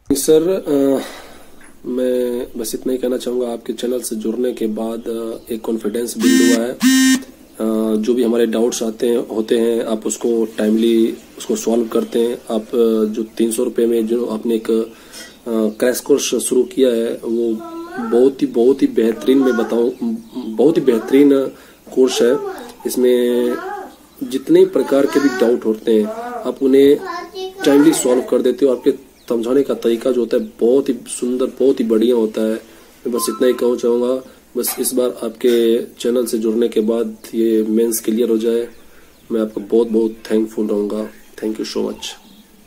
Sir, मैं बस इतना ही कहना चाहूँगा। आपके चैनल से जुड़ने के बाद एक कॉन्फिडेंस बिल्ड हुआ है। जो भी हमारे डाउट्स आते हैं होते हैं, आप उसको टाइमली उसको सॉल्व करते हैं। आप जो 300 रुपये में जो आपने एक क्रैश कोर्स शुरू किया है, वो बहुत ही बेहतरीन, मैं बताऊँ, बहुत ही बेहतरीन कोर्स है। इसमें जितने प्रकार के भी डाउट होते हैं, आप उन्हें टाइमली सॉल्व कर देते हो। आपके समझाने का तरीका जो होता है बहुत ही सुंदर, बहुत ही बढ़िया होता है। मैं बस इतना ही कहना चाहूँगा। बस इस बार आपके चैनल से जुड़ने के बाद ये मेंस क्लियर हो जाए, मैं आपका बहुत बहुत थैंकफुल रहूँगा। Thank you so much.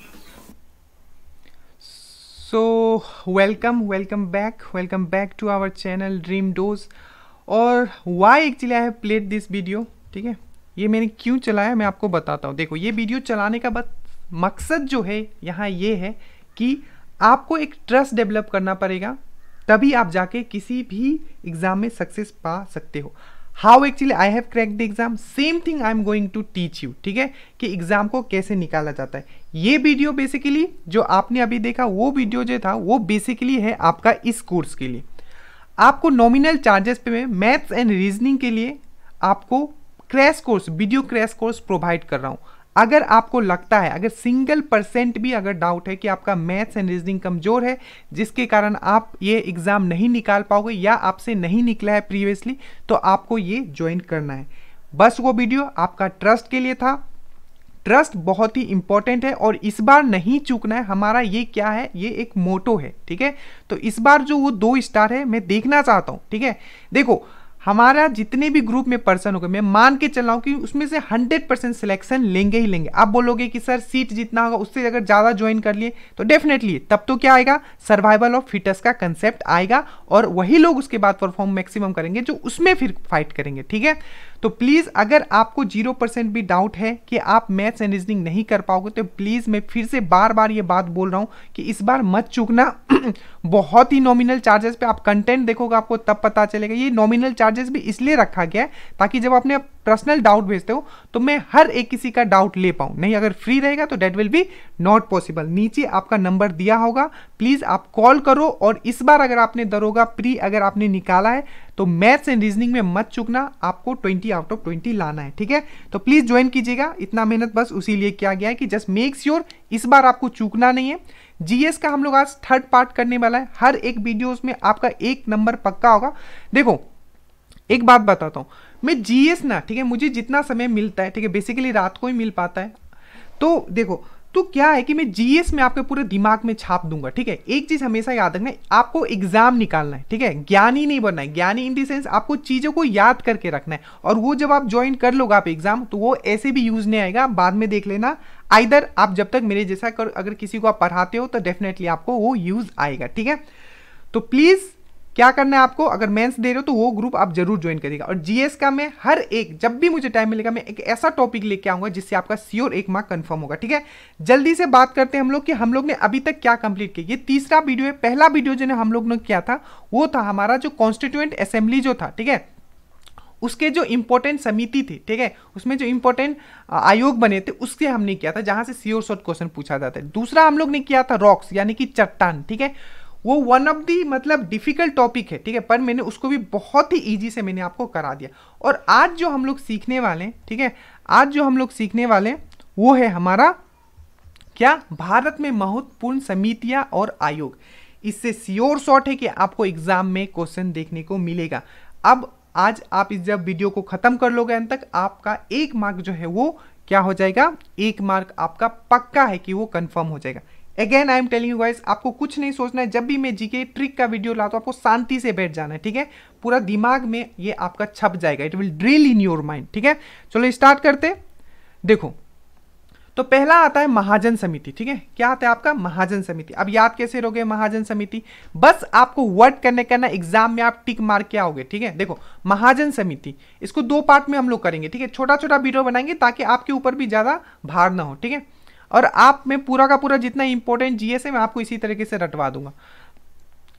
So welcome back to our channel dream dose. और why actually I have played this video, ठीक है। ये मैंने क्यों चलाया मैं आपको बताता हूँ। देखो, ये वीडियो चलाने का बस मकसद जो है यहाँ ये है कि आपको एक ट्रस्ट डेवलप करना पड़ेगा, तभी आप जाके किसी भी एग्जाम में सक्सेस पा सकते हो। How actually I have crack the exam, same thing I am going to teach you, ठीक है, कि एग्जाम को कैसे निकाला जाता है। ये वीडियो बेसिकली जो आपने अभी देखा, वो वीडियो जो था वो बेसिकली है आपका इस कोर्स के लिए। आपको नॉमिनल चार्जेस पे मैं मैथ्स एंड रीजनिंग के लिए आपको crash course, video crash course provide कर रहा हूँ। अगर आपको लगता है, अगर सिंगल % भी अगर डाउट है कि आपका मैथ्स एंड रीजनिंग कमजोर है, जिसके कारण आप ये एग्जाम नहीं निकाल पाओगे या आपसे नहीं निकला है प्रीवियसली, तो आपको ये ज्वाइन करना है। बस वो वीडियो आपका ट्रस्ट के लिए था। ट्रस्ट बहुत ही इंपॉर्टेंट है और इस बार नहीं चूकना है। हमारा ये क्या है, ये एक मोटो है, ठीक है। तो इस बार जो वो 2 स्टार है मैं देखना चाहता हूं, ठीक है। देखो, हमारा जितने भी ग्रुप में पर्सन होगा, मैं मान के चल रहा हूं कि उसमें से 100% सिलेक्शन लेंगे ही लेंगे। आप बोलोगे कि सर सीट जितना होगा उससे अगर ज्यादा ज्वाइन कर लिए तो डेफिनेटली तब तो क्या आएगा, सर्वाइवल ऑफ फिटेस्ट का कंसेप्ट आएगा और वही लोग उसके बाद परफॉर्म मैक्सिमम करेंगे जो उसमें फिर फाइट करेंगे, ठीक है। तो प्लीज, अगर आपको 0% भी डाउट है कि आप मैथ्स एंड रीजनिंग नहीं कर पाओगे, तो प्लीज मैं फिर से बार बार ये बात बोल रहा हूं कि इस बार मत चूकना। बहुत ही नॉमिनल चार्जेस पे आप कंटेंट देखोगे, आपको तब पता चलेगा। ये नॉमिनल चार्जेस भी इसलिए रखा गया है ताकि जब अपने पर्सनल डाउट भेजते हो तो मैं हर एक किसी का डाउट ले पाऊं। नहीं, अगर फ्री रहेगा तो date will be not possible. नीचे आपका नंबर दिया होगा, प्लीज आप कॉल करो। और इस बार अगर आपने दरोगा प्री अगर आपने निकाला है तो मैथ्स एंड रीजनिंग में मत चूकना, आपको 20 आउट ऑफ 20 लाना है, ठीक है। तो प्लीज ज्वाइन कीजिएगा। इतना मेहनत बस उसी लिए किया गया है कि जस्ट मेक श्योर इस बार आपको चूकना नहीं है। जीएस का हम लोग आज 3rd पार्ट करने वाला है। हर एक वीडियोस में आपका 1 नंबर पक्का होगा। देखो, एक बात बताता हूं, मैं जीएस ना, ठीक है, मुझे जितना समय मिलता है, ठीक है, बेसिकली रात को ही मिल पाता है। तो देखो, तो क्या है कि मैं जीएस में आपके पूरे दिमाग में छाप दूंगा, ठीक है। एक चीज हमेशा याद रखना है, आपको एग्जाम निकालना है, ठीक है। ज्ञानी नहीं बनना है। ज्ञानी इन दी सेंस आपको चीजों को याद करके रखना है, और वो जब आप ज्वाइन कर लोगे आप एग्जाम, तो वो ऐसे भी यूज नहीं आएगा। बाद में देख लेना, आइदर आप जब तक मेरे जैसा अगर किसी को आप पढ़ाते हो तो डेफिनेटली आपको वो यूज आएगा, ठीक है। तो प्लीज क्या करना है आपको, अगर मेंस दे रहे हो तो वो ग्रुप आप जरूर ज्वाइन करिएगा। और जीएस का मैं हर एक, जब भी मुझे टाइम मिलेगा, मैं एक ऐसा टॉपिक लेके आऊंगा जिससे आपका श्योर 1 मार्क कंफर्म होगा, ठीक है। जल्दी से बात करते हैं हम लोग कि हम लोग ने अभी तक क्या कंप्लीट किया। ये 3रा वीडियो है। पहला वीडियो जो हम लोग ने किया था वो था हमारा जो कॉन्स्टिट्यूएंट असेंबली जो था, ठीक है, उसके जो इंपॉर्टेंट समिति थी, ठीक है, उसमें जो इंपॉर्टेंट आयोग बने थे उससे हमने किया था, जहां से श्योर शॉर्ट क्वेश्चन पूछा जाता है। दूसरा हम लोग ने किया था रॉक्स, यानी कि चट्टान, ठीक है। वो वन ऑफ दी मतलब डिफिकल्ट टॉपिक है, ठीक है, पर मैंने उसको भी बहुत ही इजी से मैंने आपको करा दिया। और आज जो हम लोग सीखने वाले हैं, ठीक है, आज जो हम लोग सीखने वाले हैं वो है हमारा क्या, भारत में महत्वपूर्ण समितियां और आयोग। इससे श्योर शॉर्ट है कि आपको एग्जाम में क्वेश्चन देखने को मिलेगा। अब आज आप इस जब वीडियो को खत्म कर लोगे अंत तक, आपका 1 मार्क जो है वो क्या हो जाएगा, 1 मार्क आपका पक्का है कि वो कंफर्म हो जाएगा। Again I am telling you guys, आपको कुछ नहीं सोचना है। जब भी मैं जीके ट्रिक का वीडियो लाता हूं, आपको शांति से बैठ जाना है, ठीक है। पूरा दिमाग में ये आपका छप जाएगा, it will drill in your mind, ठीक है। चलो स्टार्ट करते। देखो, तो पहला आता है महाजन समिति, ठीक है। क्या आता है आपका, महाजन समिति। अब याद कैसे रहोगे महाजन समिति, बस आपको वर्ड करना, एग्जाम में आप टिक मार के आओगे, ठीक है। देखो, महाजन समिति, इसको 2 पार्ट में हम लोग करेंगे, ठीक है। छोटा छोटा वीडियो बनाएंगे ताकि आपके ऊपर भी ज्यादा भार ना हो, ठीक है। और आप में पूरा का पूरा जितना इंपॉर्टेंट जीएस है मैं आपको इसी तरीके से रटवा दूंगा।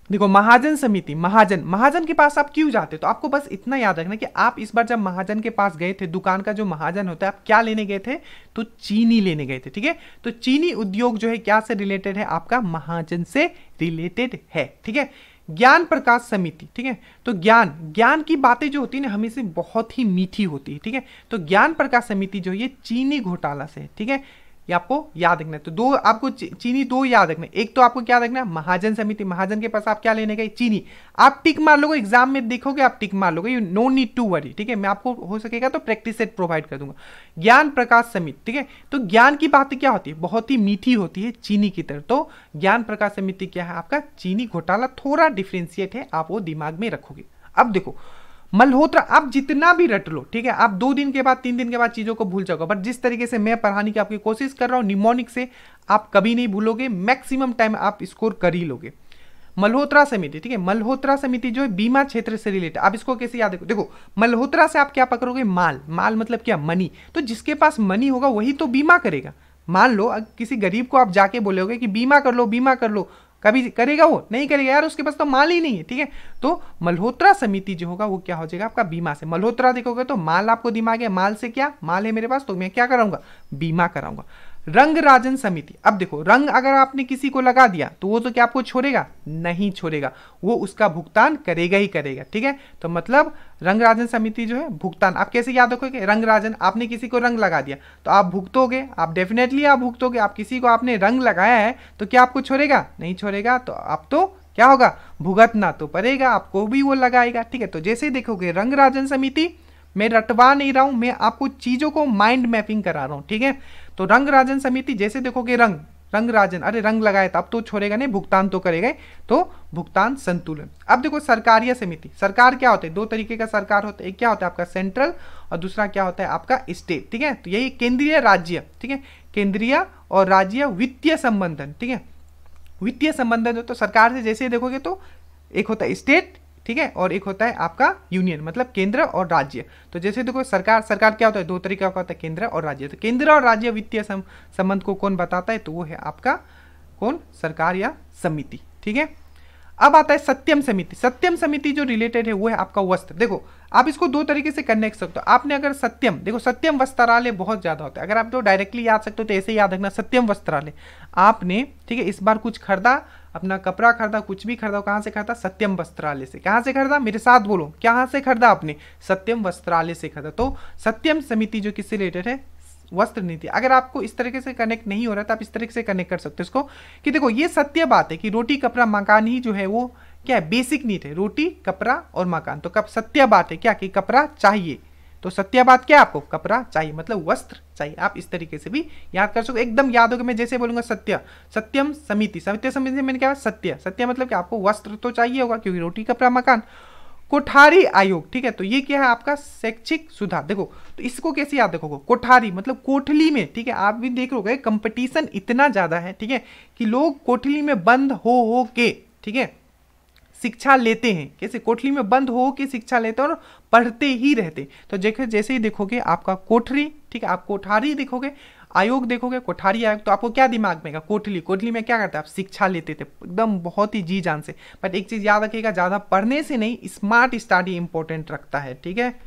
देखो महाजन समिति, महाजन, महाजन के पास आप क्यों जाते हो? तो आपको बस इतना याद रखना कि आप इस बार जब महाजन के पास गए थे, दुकान का जो महाजन होता है, आप क्या लेने गए थे? तो चीनी लेने गए थे, ठीक है। तो चीनी उद्योग जो है क्या से रिलेटेड है? आपका महाजन से रिलेटेड है, ठीक है। ज्ञान प्रकाश समिति, ठीक है। तो ज्ञान, ज्ञान की बातें जो होती है ना हमेशा बहुत ही मीठी होती है, ठीक है। तो ज्ञान प्रकाश समिति जो है ये चीनी घोटाला से है, ठीक है। ये आपको याद रखना है। तो दो आपको चीनी दो याद रखना है। एक तो आपको क्या रखना है? महाजन समिति, महाजन के पास आप क्या लेने गए? चीनी। आप टिक मार लोगे, एग्जाम में देखोगे आप टिक मार लोगे, you no need to worry, ठीक है। मैं आपको हो सकेगा तो प्रैक्टिस सेट प्रोवाइड कर दूंगा। ज्ञान प्रकाश समिति, ठीक है। तो ज्ञान की बात क्या होती है? बहुत ही मीठी होती है चीनी की तरह। तो ज्ञान प्रकाश समिति क्या है? आपका चीनी घोटाला। थोड़ा डिफ्रेंशिएट है, आप वो दिमाग में रखोगे। अब देखो मल्होत्रा, आप जितना भी रट लो, ठीक है, आप 2 दिन के बाद 3 दिन के बाद चीजों को भूल जाओगे, बट जिस तरीके से मैं पढ़ाने की आपकी कोशिश कर रहा हूं निमोनिक से, आप कभी नहीं भूलोगे। मैक्सिमम टाइम आप स्कोर कर ही लोगे। मल्होत्रा समिति, ठीक है। मल्होत्रा समिति जो है बीमा क्षेत्र से रिलेटेड। आप इसको कैसे याद रखो? देखो मल्होत्रा से आप क्या पकड़ोगे? माल। माल मतलब क्या? मनी। तो जिसके पास मनी होगा वही तो बीमा करेगा। मान लो किसी गरीब को आप जाके बोलोगे कि बीमा कर लो, बीमा कर लो, कभी करेगा? वो नहीं करेगा यार, उसके पास तो माल ही नहीं है, ठीक है। तो मल्होत्रा समिति जो होगा वो क्या हो जाएगा? आपका बीमा से। मल्होत्रा देखोगे तो माल आपको दिमाग है, माल से क्या? माल है मेरे पास, तो मैं क्या कराऊंगा? बीमा कराऊंगा। रंग राजन समिति, अब देखो रंग अगर आपने किसी को लगा दिया तो वो तो क्या आपको छोड़ेगा? नहीं छोड़ेगा, वो उसका भुगतान करेगा ही करेगा, ठीक है। तो मतलब रंग राजन समिति जो है भुगतान, आप कैसे याद रखोगे? रंग राजन, आपने किसी को रंग लगा दिया तो आप भुगतोगे, आप डेफिनेटली आप भुगतोगे। आप किसी को आपने रंग लगाया है तो क्या आपको छोड़ेगा? नहीं छोड़ेगा। तो आप तो क्या होगा? भुगतना तो पड़ेगा, आपको भी वो लगाएगा, ठीक है। तो जैसे ही देखोगे रंग राजन समिति, मैं रटवा नहीं रहा हूं, मैं आपको चीजों को माइंड मैपिंग करा रहा हूं, ठीक है। तो रंग राजन समिति जैसे देखोगे रंग, रंग राजन, अरे रंग लगाए तो अब तो छोड़ेगा नहीं, भुगतान तो करेगा। तो भुगतान संतुलन। अब देखो सरकारिया समिति, सरकार क्या होता है? 2 तरीके का सरकार होता है, एक क्या होता है आपका सेंट्रल और दूसरा क्या होता है आपका स्टेट, ठीक है। तो यही केंद्रीय राज्य, ठीक है, केंद्रीय और राज्य वित्तीय संबंधन, ठीक है। वित्तीय संबंधन हो तो सरकार से जैसे देखोगे तो एक होता है स्टेट, ठीक है, और एक होता है आपका यूनियन, मतलब केंद्र और राज्य। तो जैसे देखो सरकार, सरकार क्या होता है? 2 तरीका का होता है, केंद्र और राज्य। तो केंद्र और राज्य वित्तीय संबंध को कौन बताता है? तो वो है आपका कौन? सरकार या समिति, ठीक है। अब आता है सत्यम समिति। सत्यम समिति जो रिलेटेड है वो है आपका वस्त्र। देखो आप इसको 2 तरीके से करने सकते हो। आपने अगर सत्यम, देखो सत्यम वस्त्रालय बहुत ज्यादा होता है, अगर आप तो डायरेक्टली याद सकते हो तो ऐसे याद रखना सत्यम वस्त्रालय। आपने, ठीक है, इस बार कुछ खरीदा, अपना कपड़ा खरीदा, कुछ भी खरीदा, कहां से खरीदा? सत्यम वस्त्रालय से। कहां से खरीदा? मेरे साथ बोलो, कहां से खरीदा आपने? सत्यम वस्त्रालय से खरीदा। तो सत्यम समिति जो किससे रिलेटेड है? वस्त्र नीति। अगर आपको इस तरीके से कनेक्ट नहीं हो रहा तो आप इस तरीके से कनेक्ट कर सकते हो इसको कि देखो ये सत्य बात है कि रोटी कपड़ा मकान ही जो है वो क्या है? बेसिक नीड है, रोटी कपड़ा और मकान। तो कब सत्य बात है क्या कि कपड़ा चाहिए, तो सत्य बात क्या? आपको कपड़ा चाहिए, मतलब वस्त्र चाहिए। आप इस तरीके से भी याद कर सकते हो, एकदम याद होगा। मैं जैसे बोलूंगा सत्य, सत्यम समिति, सत्य समिति मैंने क्या? सत्य, सत्य मतलब कि आपको वस्त्र तो चाहिए होगा क्योंकि रोटी कपड़ा मकान। कोठारी आयोग, ठीक है, तो ये क्या है आपका? शैक्षिक सुधार। देखो तो इसको कैसे याद रखोगे? कोठारी मतलब कोठली में, ठीक है, आप भी देख लोगे कंपटीशन इतना ज्यादा है, ठीक है, कि लोग कोठली में बंद हो के, ठीक है, शिक्षा लेते हैं। कैसे? कोठली में बंद हो के शिक्षा लेते हैं और पढ़ते ही रहते। तो जैसे ही देखोगे आपका कोठरी, ठीक है, आप कोठारी देखोगे, आयोग देखोगे, कोठारी आयोग, तो आपको क्या दिमाग में? कोठली, कोठली में क्या करते हैं? आप शिक्षा लेते थे एकदम बहुत ही जी जान से। बट एक चीज याद रखिएगा, ज्यादा पढ़ने से नहीं, स्मार्ट स्टडी इंपॉर्टेंट रखता है, ठीक है।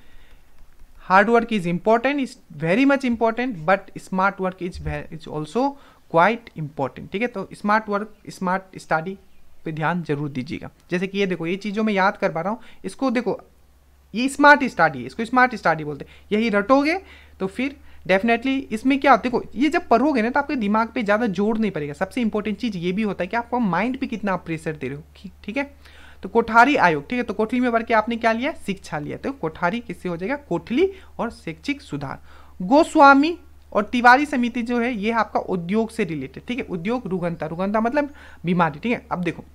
Hard work is important, is very much important, but smart work is also quite important, ठीक है। तो स्मार्ट वर्क, स्मार्ट स्टडी पे ध्यान जरूर दीजिएगा। जैसे कि ये देखो, ये चीजों में याद कर पा रहा हूँ, इसको देखो, ये स्मार्ट स्टडी है, इसको स्मार्ट स्टडी बोलते हैं। यही रटोगे तो फिर डेफिनेटली इसमें क्या, देखो ये जब पढ़ोगे ना तो आपके दिमाग पे ज्यादा जोर नहीं पड़ेगा। सबसे इंपॉर्टेंट चीज ये भी होता है कि आपको माइंड पे कितना आप प्रेशर दे रहे हो, ठीक है। तो कोठारी आयोग, ठीक है, तो कोठली में बढ़ के आपने क्या लिया? शिक्षा लिया। तो कोठारी किससे हो जाएगा? कोठली और शैक्षिक सुधार। गोस्वामी और तिवारी समिति जो है ये आपका उद्योग से रिलेटेड, ठीक है। उद्योग, रुगंता, रुगंता मतलब बीमारी, ठीक है। अब देखो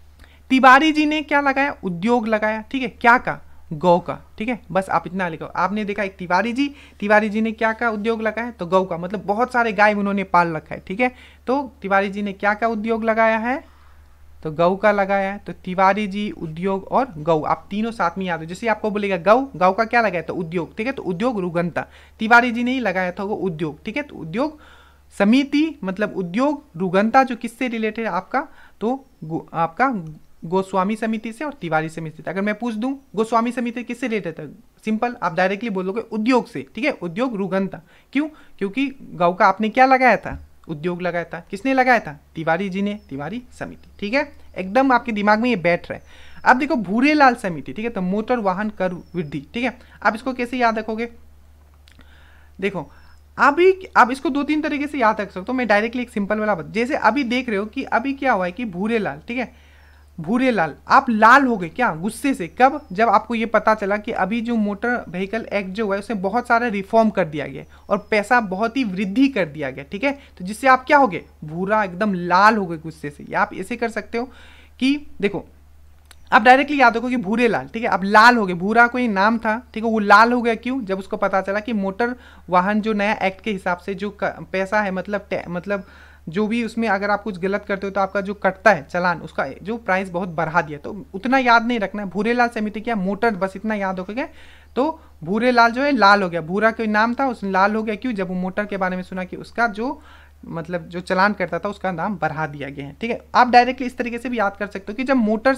तिवारी जी ने क्या लगाया? उद्योग लगाया, ठीक है, क्या का? गौ का, ठीक है। बस आप इतना लिखो। आपने देखा एक तिवारी जी ने क्या का उद्योग लगाया? तो गौ का, मतलब बहुत सारे गाय उन्होंने पाल रखा है, ठीक है। तो तिवारी जी ने क्या का उद्योग लगाया है? तो गौ का लगाया है। तो तिवारी जी, उद्योग और गौ, आप तीनों साथ में याद हो। जैसे आपको बोलेगा गौ, गौ का क्या लगाया? तो उद्योग, ठीक है। तो उद्योग रुगंता, तिवारी जी ने ही लगाया था वो उद्योग, ठीक है। तो उद्योग समिति मतलब उद्योग रुगंता जो किससे रिलेटेड है आपका? तो आपका गोस्वामी समिति से और तिवारी समिति से। अगर मैं पूछ दूं गोस्वामी समिति किससे रिलेटेड है, सिंपल आप डायरेक्टली बोलोगे उद्योग से, ठीक है, उद्योग रुगंता। क्यों? क्योंकि गौ का आपने क्या लगाया था, उद्योग लगाया था। किसने लगाया था? तिवारी जी ने, तिवारी समिति, ठीक है, एकदम आपके दिमाग में ये बैठ रहा है। अब देखो भूरेलाल समिति, ठीक है, तो मोटर वाहन कर वृद्धि, ठीक है, आप इसको कैसे याद रखोगे? देखो अभी आप इसको 2-3 तरीके से याद रख सकते हो। मैं डायरेक्टली एक सिंपल वाला जैसे अभी देख रहे हो कि अभी क्या हुआ है कि भूरेलाल, ठीक है, भूरेलाल आप लाल हो गए क्या? गुस्से से। कब? जब आपको ये पता चला कि अभी जो मोटर व्हीकल एक्ट जो है उसमें बहुत सारा रिफॉर्म कर दिया गया और पैसा बहुत ही वृद्धि कर दिया गया, ठीक है, तो जिससे आप क्या हो गए? भूरा, एकदम लाल हो गए गुस्से से। या आप ऐसे कर सकते हो कि देखो आप डायरेक्टली याद रखो कि भूरे लाल, ठीक है, अब लाल हो गए, भूरा कोई नाम था, ठीक है, वो लाल हो गया। क्यों? जब उसको पता चला कि मोटर वाहन जो नया एक्ट के हिसाब से जो पैसा है, मतलब जो भी उसमें अगर आप कुछ गलत करते हो तो आपका जो कटता है चालान, उसका जो प्राइस बहुत बढ़ा दिया। तो उतना याद नहीं रखना है। भूरे लाल समिति क्या? मोटर, बस इतना याद रखोगे। तो भूरे लाल जो है लाल हो गया, भूरा कोई नाम था उस लाल हो गया। क्यों? जब वो मोटर के बारे में सुना कि उसका जो मतलब जो चलान करता था उसका नाम बढ़ा दिया गया है, ठीक है। आप डायरेक्टली इस तरीके से भी याद कर सकते हो कि जब मोटर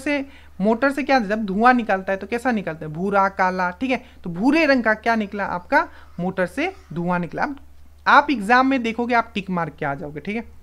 से क्या, जब धुआं निकलता है तो कैसा निकलता है? भूरा, काला, ठीक है, तो भूरे रंग का क्या निकला? आपका मोटर से धुआं निकला। आप एग्जाम में देखोगे, आप टिक मार्क के आ जाओगे, ठीक है।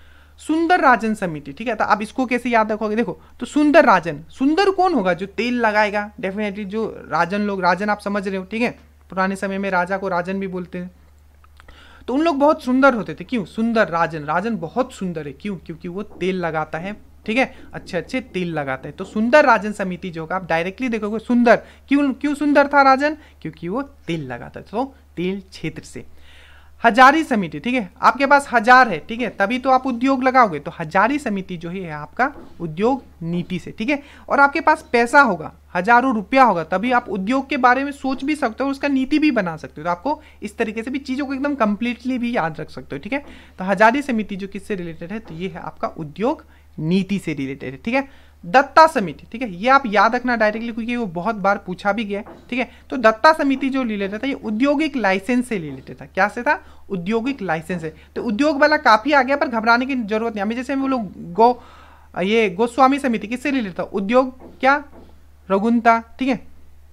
सुंदर राजन समिति, ठीक है, तो आप इसको कैसे याद रखोगे? देखो तो सुंदर राजन, सुंदर कौन होगा? जो तेल लगाएगा, डेफिनेटली जो राजन लोग, राजन आप समझ रहे हो, ठीक है, पुराने समय में राजा को राजन भी बोलते हैं। तो उन लोग बहुत सुंदर होते थे। क्यों? सुंदर राजन, राजन बहुत सुंदर है। क्यों? क्योंकि वो तेल लगाता है, ठीक है, अच्छे अच्छे तेल लगाता है। तो सुंदर राजन समिति जो होगा, आप डायरेक्टली देखोगे सुंदर। क्यों सुंदर था राजन? क्योंकि वो तेल लगाता है, तो तेल क्षेत्र से। हजारी समिति, ठीक है, आपके पास हजार है, ठीक है, तभी तो आप उद्योग लगाओगे। तो हजारी समिति जो है आपका उद्योग नीति से, ठीक है, और आपके पास पैसा होगा, हजारों रुपया होगा, तभी आप उद्योग के बारे में सोच भी सकते हो, उसका नीति भी बना सकते हो। तो आपको इस तरीके से भी चीजों को एकदम कंप्लीटली भी याद रख सकते हो, ठीक है। तो हजारी समिति जो किससे रिलेटेड है? तो ये है आपका उद्योग नीति से रिलेटेड है, ठीक है। दत्ता समिति, ठीक है, ये आप याद रखना डायरेक्टली क्योंकि वो बहुत बार पूछा भी गया, ठीक है। तो दत्ता समिति जो रिलेटेड था, ये औद्योगिक लाइसेंस से रिलेटेड था। क्या से था? औद्योगिक लाइसेंस है। तो उद्योग वाला काफी आ गया, पर घबराने की जरूरत नहीं। हमें जैसे वो लोग ये गोस्वामी समिति किससे रिलेटेड था? उद्योग क्या? रुगुंता, ठीक है,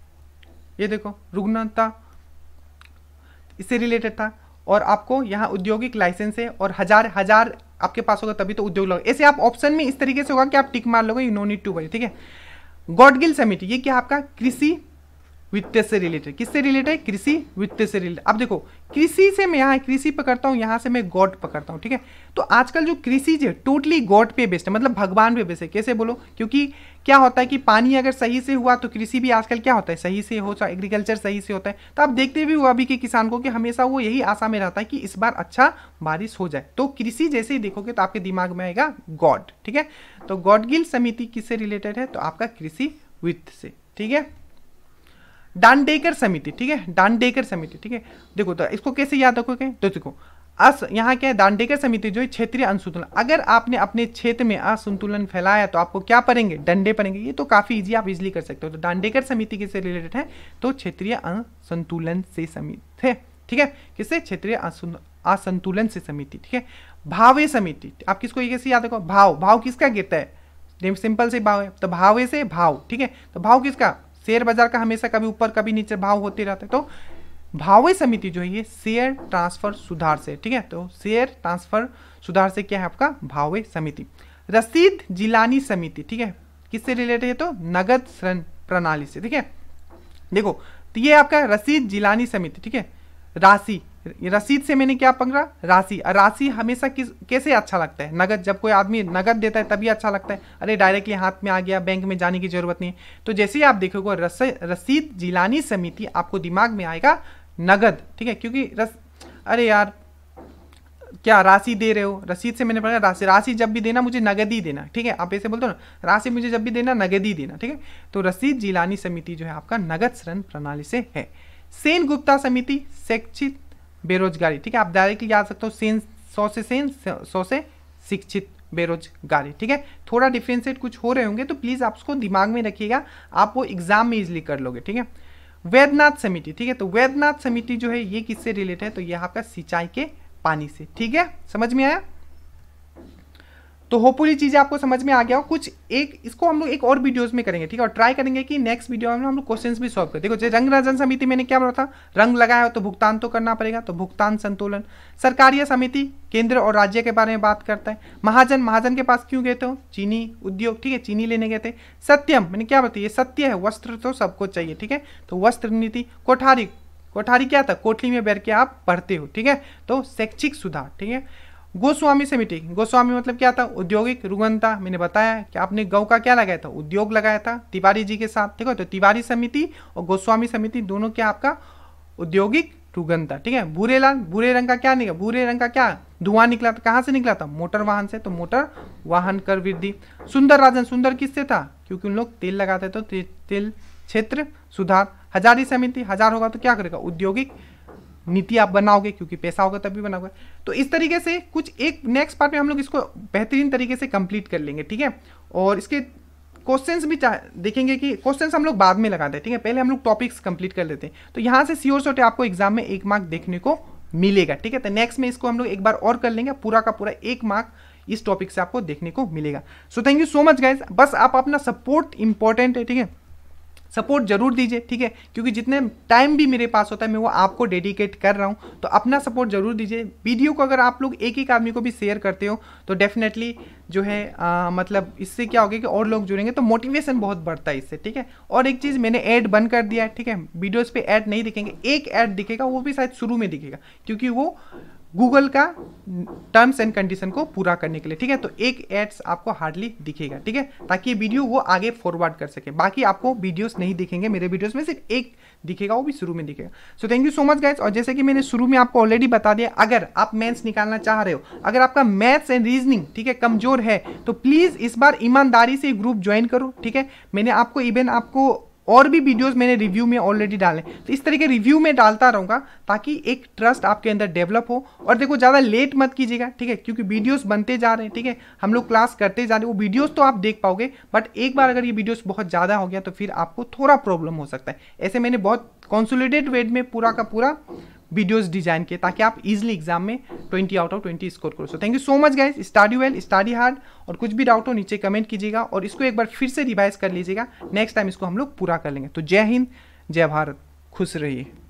ये देखो रुग्णता, इससे रिलेटेड था। और आपको यहाँ औद्योगिक लाइसेंस है और हजार आपके पास होगा तभी तो उद्योग लगा। ऐसे आप ऑप्शन में इस तरीके से होगा कि आप टिक मार लोगे, you no need to worry, ठीक है। गॉडगिल समिति, ये क्या आपका? कृषि वित्त से रिलेटेड। किससे रिलेटेड है? कृषि वित्त से रिलेटेड। अब देखो कृषि से मैं यहाँ कृषि पकड़ता हूँ, यहाँ से मैं गॉड पकड़ता हूँ, ठीक है। तो आजकल जो कृषि जो टोटली गॉड पे बेस्ड है, मतलब भगवान पे बेस्ड है। कैसे बोलो? क्योंकि क्या होता है कि पानी अगर सही से हुआ तो कृषि भी आजकल क्या होता है? सही से हो, एग्रीकल्चर सही से होता है। तो आप देखते भी हो अभी के किसान को कि हमेशा वो यही आशा में रहता है कि इस बार अच्छा बारिश हो जाए। तो कृषि जैसे ही देखोगे तो आपके दिमाग में आएगा गॉड, ठीक है। तो गॉडगिल समिति किससे रिलेटेड है? तो आपका कृषि वित्त से, ठीक है। डांडेकर समिति, ठीक है, डांडेकर समिति, ठीक है। देखो तो इसको कैसे याद रखोगे? तो देखो यहाँ क्या है? दांडेकर समिति जो है क्षेत्रीय असंतुलन। अगर आपने अपने क्षेत्र में असंतुलन फैलाया तो आपको क्या पड़ेंगे? डंडे पड़ेंगे। ये तो काफी इजी, आप इजीली कर सकते हो। तो दांडेकर समिति किससे रिलेटेड है? तो क्षेत्रीय असंतुलन से समिति है, ठीक है। किससे? क्षेत्रीय असंतुलन से समिति, ठीक है। भावे समिति, आप किसको कैसे याद रखो? भाव किसका गिरता है? सिंपल से भाव है, तो भावे से भाव, ठीक है। तो भाव किसका? शेयर बाजार का हमेशा कभी ऊपर कभी नीचे भाव होते रहते हैं। तो भावे समिति जो है ये शेयर ट्रांसफर सुधार से, ठीक है। तो शेयर ट्रांसफर सुधार से क्या है आपका? भावे समिति। रसीद जिलानी समिति, ठीक है, किससे रिलेटेड है? तो नगद ऋण प्रणाली से, ठीक है। देखो तो ये आपका रसीद जिलानी समिति, ठीक है। राशि, रसीद से मैंने क्या पकड़ा? राशि। राशि हमेशा कैसे अच्छा लगता है? नगद, जब कोई आदमी नगद देता है तभी अच्छा लगता है। अरे डायरेक्टली हाथ में आ गया, बैंक में जाने की जरूरत नहीं। तो जैसे ही आप देखोगे रसीद जिलानी समिति, आपको दिमाग में आएगा नगद, ठीक है, क्योंकि अरे यार क्या राशि दे रहे हो? रसीद से मैंने पढ़ा राशि जब भी देना मुझे नगद ही देना, ठीक है। आप ऐसे बोलते हो ना, राशि मुझे जब भी देना नगद ही देना, ठीक है। तो रसीद जिलानी समिति जो है आपका नगद ऋण प्रणाली से है। सेन गुप्ता समिति शैक्षिक बेरोजगारी, ठीक है, आप डायरेक्टली याद सकते हो सेन 100 से शिक्षित बेरोजगारी, ठीक है। थोड़ा डिफ्रेंशिएट कुछ हो रहे होंगे तो प्लीज आप उसको दिमाग में रखिएगा, आप वो एग्जाम में इजिली कर लोगे, ठीक है। वैद्यनाथ समिति, ठीक है, तो वैद्यनाथ समिति जो है ये किससे रिलेटेड है? तो ये आपका सिंचाई के पानी से, ठीक है, समझ में आया। तो होपफुली चीज़ें आपको समझ में आ गया हो। कुछ एक इसको हम लोग एक और वीडियोस में करेंगे, ठीक है, और ट्राई करेंगे कि नेक्स्ट वीडियो में हम लोग क्वेश्चंस भी सॉल्व करें। देखो जैसे रंग राजन समिति मैंने क्या बोला था, रंग लगाया हो तो भुगतान तो करना पड़ेगा, तो भुगतान संतुलन। सरकारीय समिति केंद्र और राज्य के बारे में बात करता है। महाजन, महाजन के पास क्यों गए थे, चीनी उद्योग, ठीक है, चीनी लेने गए थे। सत्यम मैंने क्या बताया, सत्य है, वस्त्र तो सबको चाहिए, ठीक है, तो वस्त्र नीति। कोठारी, कोठारी क्या था, कोठली में बैठ के आप पढ़ते हो, ठीक है, तो शैक्षिक सुधार, ठीक है। गोस्वामी समिति, गोस्वामी मतलब क्या था, औद्योगिक रुगनता। मैंने बताया कि आपने गौ का क्या लगाया था, उद्योग लगाया था तिवारी जी के साथ, ठीक है, तो तिवारी समिति और गोस्वामी समिति दोनों क्या आपका औद्योगिक रुगनता, ठीक है। भूरे लाल, भूरे रंग का क्या निकला, भूरे रंग का क्या धुआं निकला था, कहाँ से निकला था, मोटर वाहन से, तो मोटर वाहन कर वृद्धि। सुंदर राजन, सुंदर किससे था, क्योंकि उन लोग तेल लगाते तो तेल क्षेत्र सुधार। हजारी समिति, हजार होगा तो क्या करेगा, औद्योगिक नीति आप बनाओगे, क्योंकि पैसा होगा तभी बनाओगे। तो इस तरीके से कुछ एक नेक्स्ट पार्ट में हम लोग इसको बेहतरीन तरीके से कंप्लीट कर लेंगे, ठीक है। और इसके क्वेश्चंस भी देखेंगे कि क्वेश्चंस हम लोग बाद में लगाते हैं, ठीक है, पहले हम लोग टॉपिक्स कंप्लीट कर लेते हैं। तो यहाँ से श्योर शॉर्ट आपको एग्जाम में 1 मार्क देखने को मिलेगा, ठीक है। तो नेक्स्ट में इसको हम लोग एक बार और कर लेंगे, पूरा का पूरा 1 मार्क इस टॉपिक से आपको देखने को मिलेगा। So thank you so much guys, बस आप अपना सपोर्ट इंपॉर्टेंट है, ठीक है, सपोर्ट जरूर दीजिए, ठीक है, क्योंकि जितने टाइम भी मेरे पास होता है मैं वो आपको डेडिकेट कर रहा हूँ, तो अपना सपोर्ट जरूर दीजिए। वीडियो को अगर आप लोग एक एक आदमी को भी शेयर करते हो तो डेफिनेटली जो है मतलब इससे क्या होगा कि और लोग जुड़ेंगे, तो मोटिवेशन बहुत बढ़ता है इससे, ठीक है। और एक चीज़ मैंने ऐड बंद कर दिया है, ठीक है, वीडियोस पे ऐड नहीं दिखेंगे, एक ऐड दिखेगा, वो भी शायद शुरू में दिखेगा, क्योंकि वो गूगल का टर्म्स एंड कंडीशन को पूरा करने के लिए, ठीक है। तो एक एड्स आपको हार्डली दिखेगा, ठीक है, ताकि ये वीडियो वो आगे फॉरवर्ड कर सके। बाकी आपको वीडियोस नहीं दिखेंगे, मेरे वीडियोस में सिर्फ एक दिखेगा, वो भी शुरू में दिखेगा। So thank you so much guys. और जैसे कि मैंने शुरू में आपको ऑलरेडी बता दिया, अगर आप मेंस निकालना चाह रहे हो, अगर आपका मैथ्स एंड रीजनिंग, ठीक है, कमजोर है, तो प्लीज इस बार ईमानदारी से ग्रुप ज्वाइन करो, ठीक है। मैंने आपको इवन आपको और भी वीडियोस मैंने रिव्यू में ऑलरेडी डाले, तो इस तरीके रिव्यू में डालता रहूँगा ताकि एक ट्रस्ट आपके अंदर डेवलप हो। और देखो ज़्यादा लेट मत कीजिएगा, ठीक है, क्योंकि वीडियोस बनते जा रहे हैं, ठीक है, हम लोग क्लास करते जा रहे हैं, वो वीडियोस तो आप देख पाओगे, बट एक बार अगर ये वीडियोस बहुत ज़्यादा हो गया तो फिर आपको थोड़ा प्रॉब्लम हो सकता है। ऐसे मैंने बहुत कॉन्सोलिडेटेड वे में पूरा का पूरा वीडियोस डिजाइन किए ताकि आप इजीली एग्जाम में 20 आउट ऑफ 20 स्कोर करो। So thank you so much guys, study well, study hard, और कुछ भी डाउट हो नीचे कमेंट कीजिएगा और इसको एक बार फिर से रिवाइज कर लीजिएगा, नेक्स्ट टाइम इसको हम लोग पूरा कर लेंगे। तो जय हिंद, जय भारत, खुश रहिए।